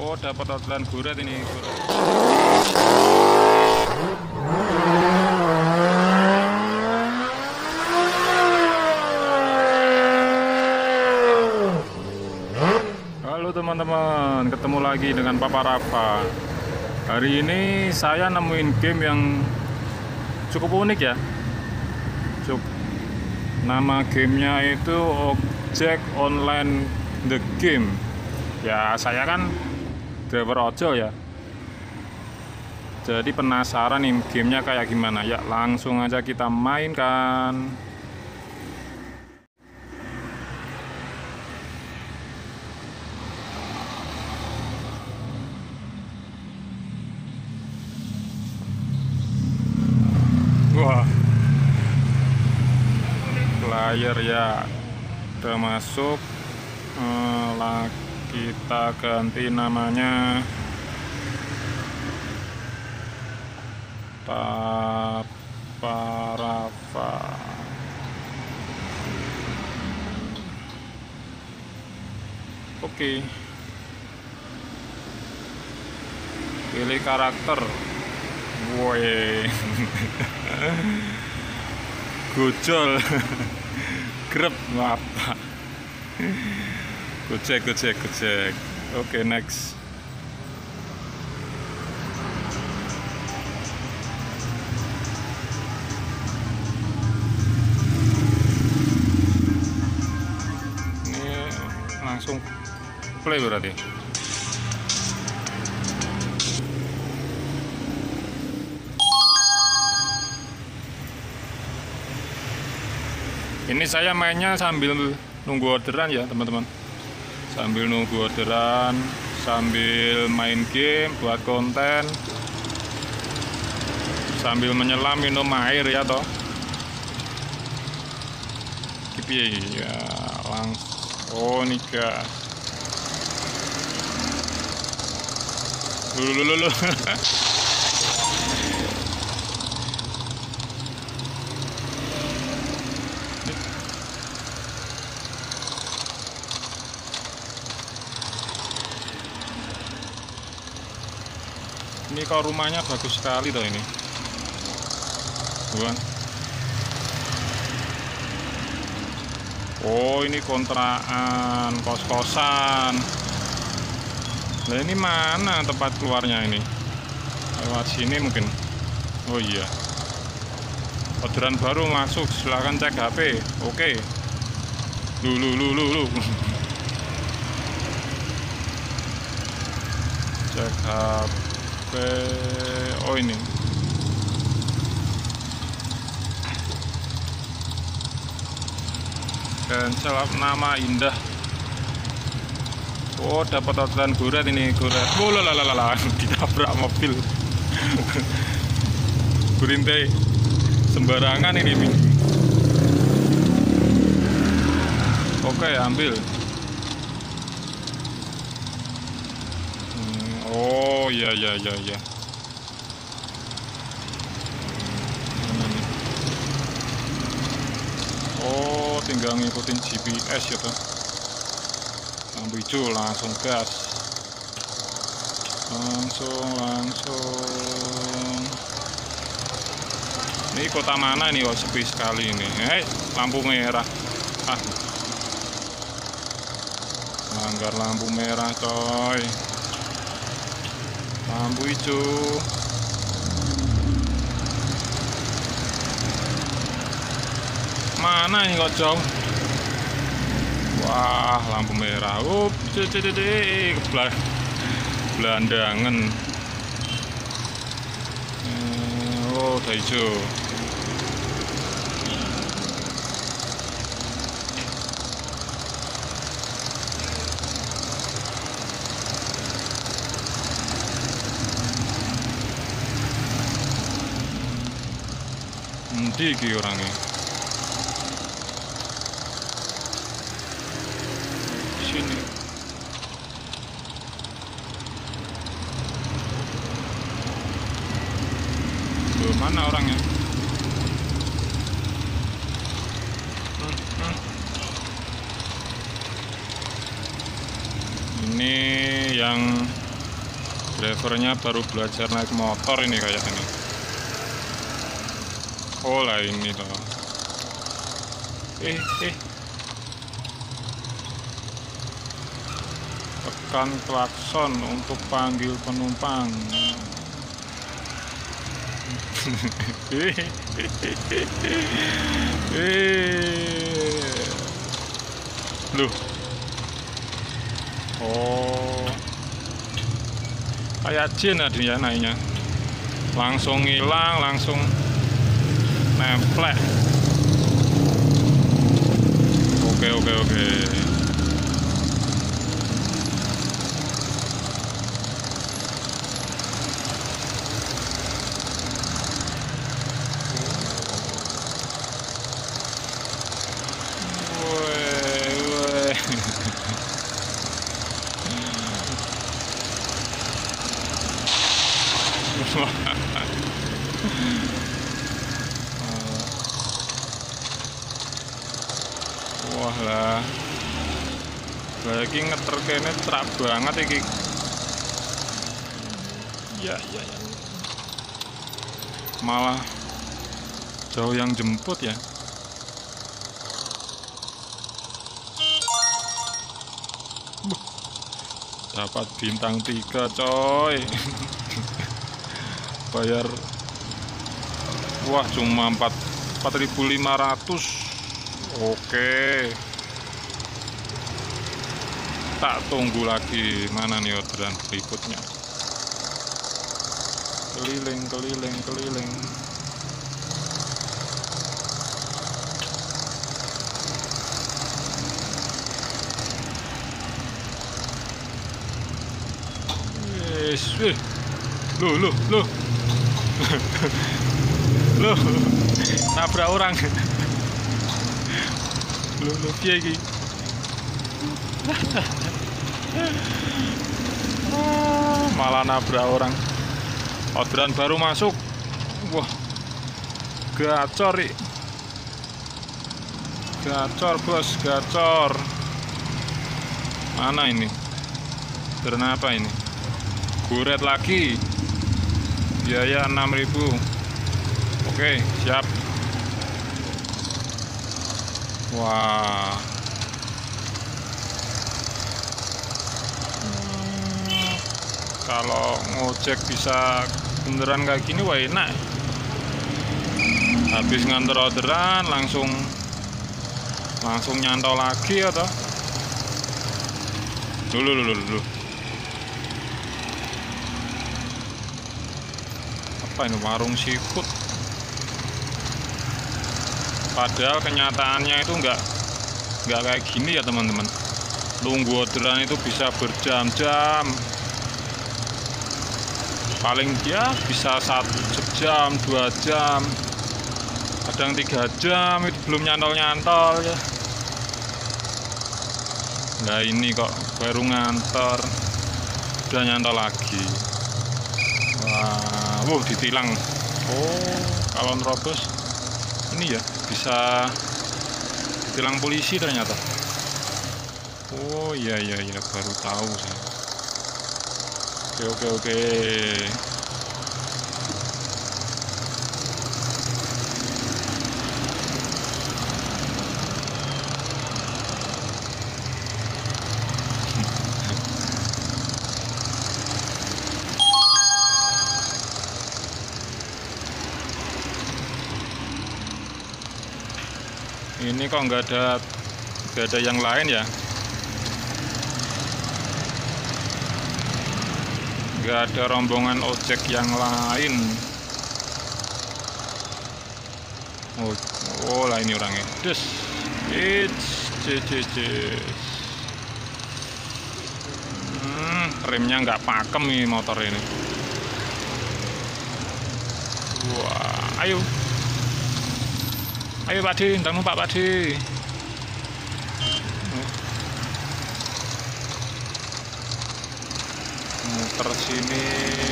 Oh, dapat orderan guret ini. Halo teman-teman, ketemu lagi dengan Papa Rafa. Hari ini saya nemuin game yang cukup unik ya. Nama gamenya itu Ojek Online The Game. Ya saya kan driver ojol ya. Jadi penasaran nih gamenya kayak gimana. Ya langsung aja kita mainkan. Wah, player ya udah masuk. Kita ganti namanya Papa Rafa. Oke, pilih karakter. Woi, gojol, grep apa? Gojek. Oke, next. Ini langsung play berarti. Ini saya mainnya sambil nunggu orderan ya teman-teman. Sambil nunggu orderan, sambil main game, buat konten, sambil menyelam minum air ya toh. Kipi ya langsung. Oh nih guys. Lulu. Ini kok rumahnya bagus sekali toh ini. Bukan? Oh, ini kontrakan, kos-kosan. Nah, ini mana tempat keluarnya ini? Lewat sini mungkin. Oh iya. Orderan baru masuk, silahkan cek HP. Oke. Lu. Cek HP. Oh ini cancel nama indah. Oh dapat orderan guret ini guret. Oh lalala ditabrak mobil. Berhenti sembarangan ini. Oke ambil. Oh iya. Oh tinggal ngikutin GPS ya tuh. Lampu hijau langsung gas. Langsung. Ini kota mana nih? Oh sepi sekali ini. Lampu merah. Langgar lampu merah coy. Lampu hijau. Mana ini kok jauh? Wah, lampu merah. Belandangan. Oh, udah hijau. Nanti ki orangnya. Sini. Tuh, mana orangnya? Ini yang Drivernya baru belajar naik motor ini kayak ini. Oh lah ini loh. Tekan klakson untuk panggil penumpang. Loh. Oh. Kayak jin dia naiknya. Langsung hilang, langsung nemplek. Oke. Wah lah, lagi ngeter kene terak banget iki. Ya. Malah jauh yang jemput ya. Dapat bintang 3 coy. Bayar, wah cuma 4.500. Oke, tak tunggu lagi. Mana nih orderan berikutnya? Keliling. Yes, loh. Loh, nabrak orang. Loh, piye iki? Malah nabrak orang. Orderan baru masuk. Wah, gacor nih. Gacor bos, gacor. Mana ini? Ternyata ini guret lagi. Biaya 6.000. Oke, siap. Wah, kalau ngojek bisa beneran kayak gini, wah enak. Habis nganter orderan langsung nyantol lagi atau? Dulu. Apa ini, warung seafood? Padahal kenyataannya itu nggak kayak gini ya teman-teman. Tunggu orderan itu bisa berjam-jam. Paling dia bisa 1 jam, 2 jam, kadang 3 jam itu belum nyantol ya. Nah ini kok baru ngantor udah nyantol lagi. Wah, ditilang. Oh, kalau nerobos ini ya bisa ditilang polisi ternyata. Oh iya, baru tahu saya. Oke. Ini kok nggak ada yang lain ya? Nggak ada rombongan ojek yang lain. Oh lah ini orangnya. Remnya nggak pakem nih motor ini. Wah, ayo Pak Di, ntar numpak Pak Di. Muter sini.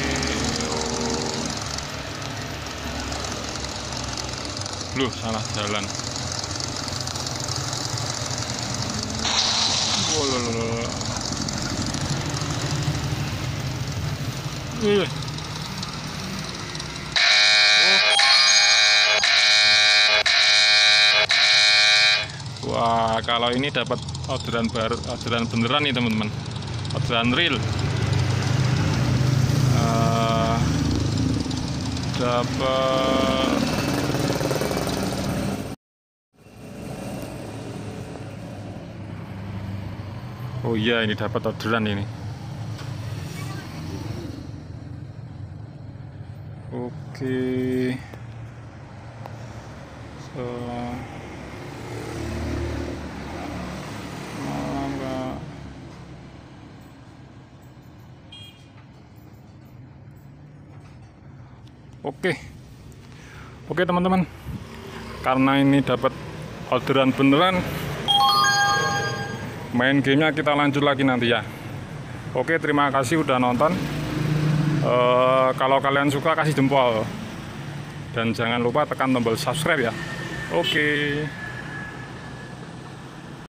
Loh, salah jalan. Ih. Wah, kalau ini dapat orderan baru, orderan beneran nih teman-teman, orderan real. Dapat oh iya, ini dapat orderan ini. Oke. Oke teman-teman, karena ini dapat orderan beneran, main gamenya kita lanjut lagi nanti ya. Oke, terima kasih udah nonton. Kalau kalian suka kasih jempol dan jangan lupa tekan tombol subscribe ya. Oke.